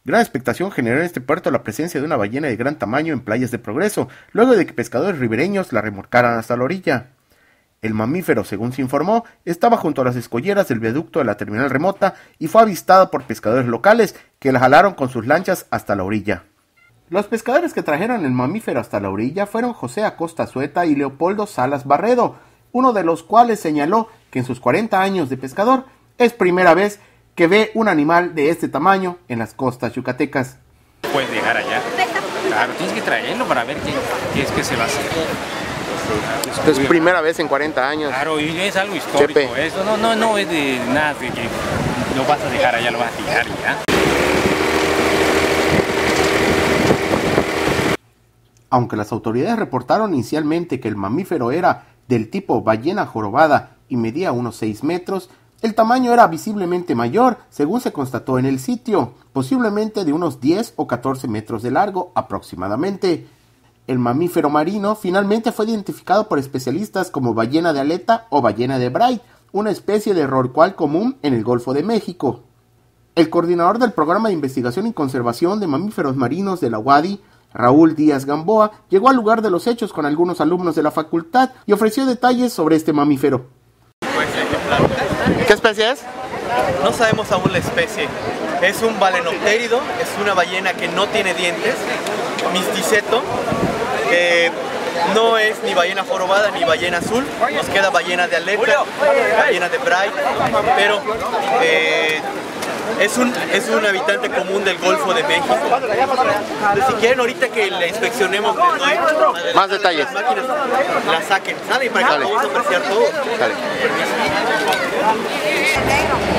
Gran expectación generó en este puerto la presencia de una ballena de gran tamaño en playas de Progreso, luego de que pescadores ribereños la remolcaran hasta la orilla. El mamífero, según se informó, estaba junto a las escolleras del viaducto de la terminal remota y fue avistada por pescadores locales que la jalaron con sus lanchas hasta la orilla. Los pescadores que trajeron el mamífero hasta la orilla fueron José Acosta Sueta y Leopoldo Salas Barredo, uno de los cuales señaló que en sus 40 años de pescador es primera vez que ve un animal de este tamaño en las costas yucatecas. Puedes dejar allá. Claro, tienes que traerlo para ver qué es que se va a hacer. Es primera vez en 40 años. Claro, y es algo histórico. Chepe. Eso no es de nada de que lo vas a dejar allá, lo vas a tirar ya. Aunque las autoridades reportaron inicialmente que el mamífero era del tipo ballena jorobada y medía unos 6 metros, el tamaño era visiblemente mayor, según se constató en el sitio, posiblemente de unos 10 o 14 metros de largo aproximadamente. El mamífero marino finalmente fue identificado por especialistas como ballena de aleta o ballena de Bright, una especie de rorcual común en el Golfo de México. El coordinador del Programa de Investigación y Conservación de Mamíferos Marinos de la UADY, Raúl Díaz Gamboa, llegó al lugar de los hechos con algunos alumnos de la facultad y ofreció detalles sobre este mamífero. ¿Qué especie es? No sabemos aún la especie. Es un balenoptérido, es una ballena que no tiene dientes, misticeto. No es ni ballena jorobada ni ballena azul, nos queda ballena de aleta, ballena de Bright, pero es un habitante común del Golfo de México. Si quieren ahorita que la inspeccionemos, les doy más detalles. Las máquinas la saquen, ¿sale? Para que podamos apreciar todo. Dale.